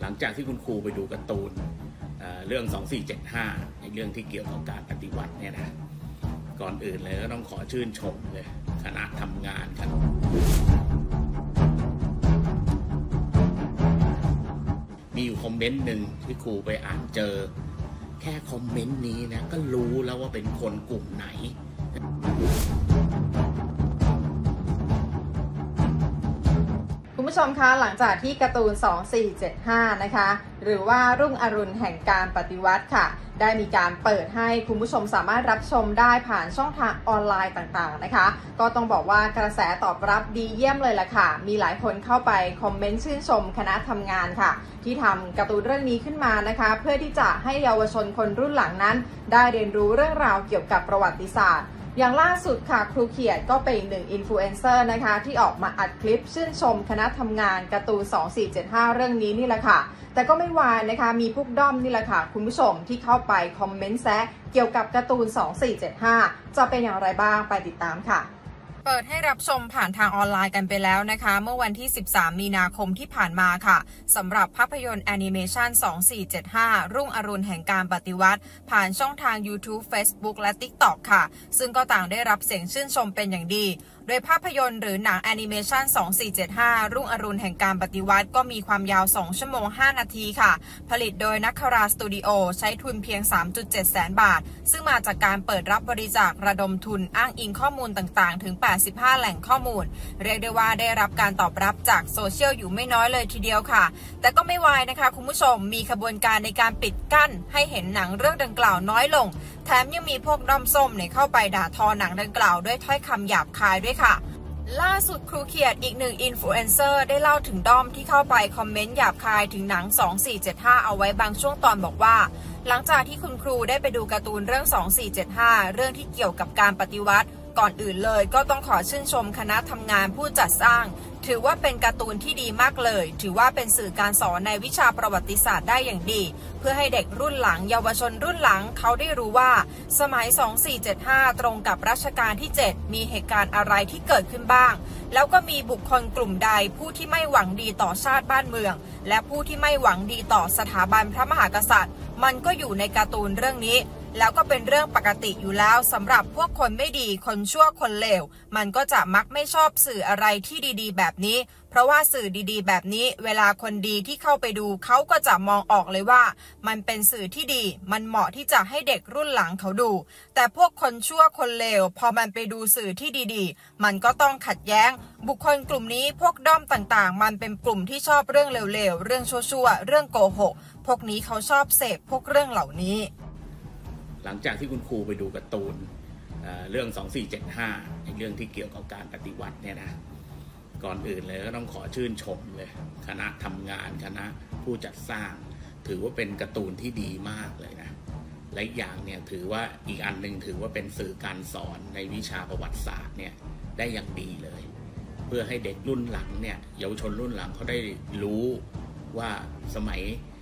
หลังจากที่คุณครูไปดูการ์ตูนเรื่อง2475ในเรื่องที่เกี่ยวกับการปฏิวัติเนี่ยนะก่อนอื่นเลยก็ต้องขอชื่นชมเลยคณะทำงานครับมีอยู่คอมเมนต์หนึ่งที่ครูไปอ่านเจอแค่คอมเมนต์นี้นะก็รู้แล้วว่าเป็นคนกลุ่มไหนคุณผู้ชมคะหลังจากที่การ์ตูน2475นะคะหรือว่ารุ่งอรุณแห่งการปฏิวัติค่ะได้มีการเปิดให้คุณผู้ชมสามารถรับชมได้ผ่านช่องทางออนไลน์ต่างๆนะคะก็ต้องบอกว่ากระแสตอบรับดีเยี่ยมเลยล่ะค่ะมีหลายคนเข้าไปคอมเมนต์ชื่นชมคณะทำงานค่ะที่ทำการ์ตูนเรื่องนี้ขึ้นมานะคะเพื่อที่จะให้เยาวชนคนรุ่นหลังนั้นได้เรียนรู้เรื่องราวเกี่ยวกับประวัติศาสตร์อย่างล่าสุดค่ะครูเขียดก็เป็นอีกหนึ่งอินฟลูเอนเซอร์นะคะที่ออกมาอัดคลิปชื่นชมคณะทำงานการ์ตูน2475เรื่องนี้นี่แหละค่ะแต่ก็ไม่วายนะคะมีพวกด้อมนี่แหละค่ะคุณผู้ชมที่เข้าไปคอมเมนต์แซะเกี่ยวกับการ์ตูน2475จะเป็นอย่างไรบ้างไปติดตามค่ะเปิดให้รับชมผ่านทางออนไลน์กันไปแล้วนะคะเมื่อวันที่13มีนาคมที่ผ่านมาค่ะสำหรับภาพยนตร์แอนิเมชัน2475รุ่งอรุณแห่งการปฏิวัติผ่านช่องทาง YouTube Facebook และ TikTok ค่ะซึ่งก็ต่างได้รับเสียงชื่นชมเป็นอย่างดีโดยภาพยนตร์หรือหนังแอนิเมชัน2475รุ่งอรุณแห่งการปฏิวัติก็มีความยาว2ชั่วโมง5นาทีค่ะผลิตโดยนักคราสตูดิโอใช้ทุนเพียง 3.7 แสนบาทซึ่งมาจากการเปิดรับบริจาคระดมทุนอ้างอิงข้อมูลต่างๆถึง85แหล่งข้อมูลเรียกได้ว่าได้รับการตอบรับจากโซเชียลอยู่ไม่น้อยเลยทีเดียวค่ะแต่ก็ไม่วายนะคะคุณผู้ชมมีขบวนการในการปิดกั้นให้เห็นหนังเรื่องดังกล่าวน้อยลงแถมยังมีพวกด้อมส้มเข้าไปด่าทอหนังดังกล่าวด้วยถ้อยคำหยาบคายด้วยค่ะล่าสุดครูเขียดอีกหนึ่งอินฟลูเอนเซอร์ได้เล่าถึงด้อมที่เข้าไปคอมเมนต์หยาบคายถึงหนัง2475เอาไว้บางช่วงตอนบอกว่าหลังจากที่คุณครูได้ไปดูการ์ตูนเรื่อง2475เรื่องที่เกี่ยวกับการปฏิวัติก่อนอื่นเลยก็ต้องขอชื่นชมคณะทำงานผู้จัดสร้างถือว่าเป็นการ์ตูนที่ดีมากเลยถือว่าเป็นสื่อการสอนในวิชาประวัติศาสตร์ได้อย่างดีเพื่อให้เด็กรุ่นหลังเยาวชนรุ่นหลังเขาได้รู้ว่าสมัย2475ตรงกับรัชกาลที่7มีเหตุการณ์อะไรที่เกิดขึ้นบ้างแล้วก็มีบุคคลกลุ่มใดผู้ที่ไม่หวังดีต่อชาติบ้านเมืองและผู้ที่ไม่หวังดีต่อสถาบันพระมหากษัตริย์มันก็อยู่ในการ์ตูนเรื่องนี้แล้วก็เป็นเรื่องปกติอยู่แล้วสำหรับพวกคนไม่ดีคนชั่วคนเลวมันก็จะมักไม่ชอบสื่ออะไรที่ดีๆแบบนี้เพราะว่าสื่อดีๆแบบนี้เวลาคนดีที่เข้าไปดูเขาก็จะมองออกเลยว่ามันเป็นสื่อที่ดีมันเหมาะที่จะให้เด็กรุ่นหลังเขาดูแต่พวกคนชั่วคนเลวพอมันไปดูสื่อที่ดีๆมันก็ต้องขัดแย้งบุคคลกลุ่มนี้พวกด้อมต่างๆมันเป็นกลุ่มที่ชอบเรื่องเลวๆเรื่องชั่วๆเรื่องโกหกพวกนี้เขาชอบเสพพวกเรื่องเหล่านี้หลังจากที่คุณครูไปดูการ์ตูนเรื่อง2475ในเรื่องที่เกี่ยวกับการปฏิวัติเนี่ยนะก่อนอื่นเลยก็ต้องขอชื่นชมเลยคณะทำงานคณะผู้จัดสร้างถือว่าเป็นการ์ตูนที่ดีมากเลยนะและอีกอย่างเนี่ยถือว่าอีกอันหนึ่งถือว่าเป็นสื่อการสอนในวิชาประวัติศาสตร์เนี่ยได้อย่างดีเลยเพื่อให้เด็กรุ่นหลังเนี่ยเยาวชนรุ่นหลังเขาได้รู้ว่าสมัย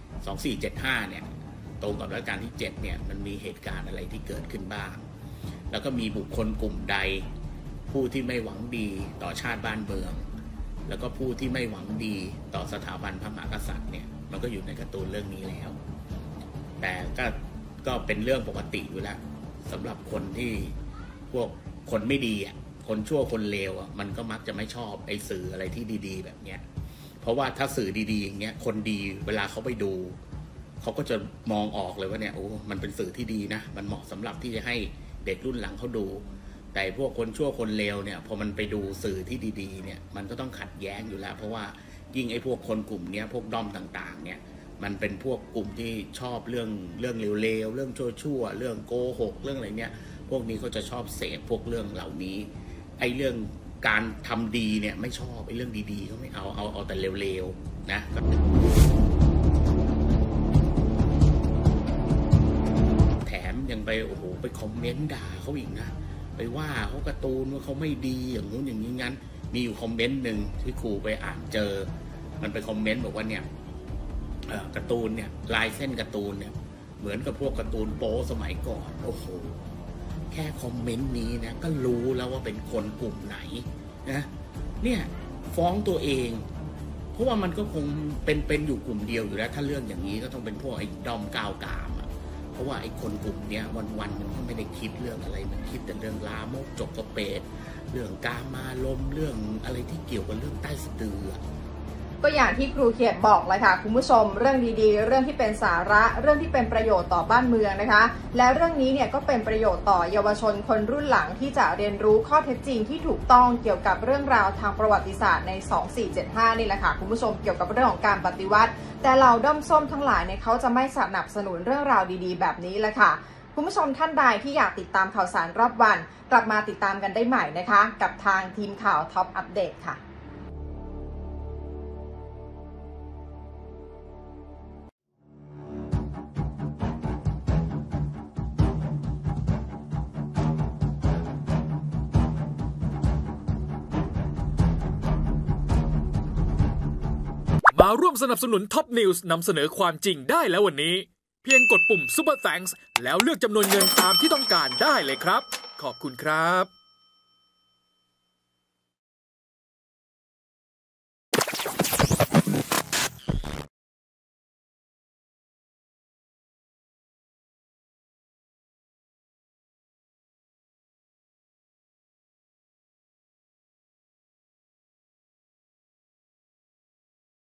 2475เนี่ยตรงกับรัชกาลที่7เนี่ยมันมีเหตุการณ์อะไรที่เกิดขึ้นบ้างแล้วก็มีบุคคลกลุ่มใดผู้ที่ไม่หวังดีต่อชาติบ้านเมืองแล้วก็ผู้ที่ไม่หวังดีต่อสถาบันพระมหากษัตริย์เนี่ยมันก็อยู่ในการ์ตูนเรื่องนี้แล้วแต่ก็เป็นเรื่องปกติอยู่แล้วสำหรับคนที่พวกคนไม่ดีอ่ะคนชั่วคนเลวอ่ะมันก็มักจะไม่ชอบไอ้สื่ออะไรที่ดีๆแบบเนี้ยเพราะว่าถ้าสื่อดีๆอย่างเงี้ยคนดีเวลาเขาไปดูเขาก็จะมองออกเลยว่าเนี่ยโอ้มันเป็นสื่อที่ดีนะมันเหมาะสำหรับที่จะให้เด็กรุ่นหลังเขาดูแต่พวกคนชั่วคนเลวเนี่ยพอมันไปดูสื่อที่ดีๆเนี่ยมันก็ต้องขัดแย้งอยู่แล้วเพราะว่ายิ่งไอ้พวกคนกลุ่มนี้พวกด้อมต่างๆเนี่ยมันเป็นพวกกลุ่มที่ชอบเรื่องเลวๆเรื่องชั่วๆเรื่องโกหกเรื่องอะไรเนี่ยพวกนี้เขาจะชอบเสพพวกเรื่องเหล่านี้ไอ้เรื่องการทำดีเนี่ยไม่ชอบไอ้เรื่องดีๆเขาไม่เอาแต่เลวๆนะยังไปโอ้โหไปคอมเมนต์ด่าเขาอีกนะไปว่าเขาการ์ตูนว่าเขาไม่ดีอย่างนู้นอย่างนี้งั้นมีอยู่คอมเมนต์หนึ่งที่ครูไปอ่านเจอมันไปคอมเมนต์บอกว่าเนี่ยการ์ตูนเนี่ยลายเส้นการ์ตูนเนี่ยเหมือนกับพวกการ์ตูนโป๊สมัยก่อนโอ้โหแค่คอมเมนต์นี้นะก็รู้แล้วว่าเป็นคนกลุ่มไหนนะเนี่ยฟ้องตัวเองเพราะว่ามันก็คงเป็นอยู่กลุ่มเดียวอยู่แล้วถ้าเรื่องอย่างนี้ก็ต้องเป็นพวกไอ้ด้อมก้าวกามอ่ะเพราะว่าไอ้คนกลุ่มเนี้ยวันมันก็ไม่ได้คิดเรื่องอะไรมันคิดแต่เรื่องลามกจกกระเปดเรื่องกามารมณ์เรื่องอะไรที่เกี่ยวกับเรื่องใต้สะดือก็อย่างที่ครูเขียดบอกเลยค่ะคุณผู้ชมเรื่องดีๆเรื่องที่เป็นสาระเรื่องที่เป็นประโยชน์ต่อบ้านเมืองนะคะและเรื่องนี้เนี่ยก็เป็นประโยชน์ต่อเยาวชนคนรุ่นหลังที่จะเรียนรู้ข้อเท็จจริงที่ถูกต้องเกี่ยวกับเรื่องราวทางประวัติศาสตร์ใน2475นี่แหละค่ะคุณผู้ชมเกี่ยวกับเรื่องของการปฏิวัติแต่เราด้อมส้มทั้งหลายเนี่ยเขาจะไม่สนับสนุนเรื่องราวดีๆแบบนี้แหละค่ะคุณผู้ชมท่านใดที่อยากติดตามข่าวสารรอบวันกลับมาติดตามกันได้ใหม่นะคะกับทางทีมข่าวท็อปอัปเดตค่ะมาร่วมสนับสนุนท็อปนิวส์นำเสนอความจริงได้แล้ววันนี้เพียงกดปุ่ม Super Thanks แล้วเลือกจำนวนเงินตามที่ต้องการได้เลยครับขอบคุณครับ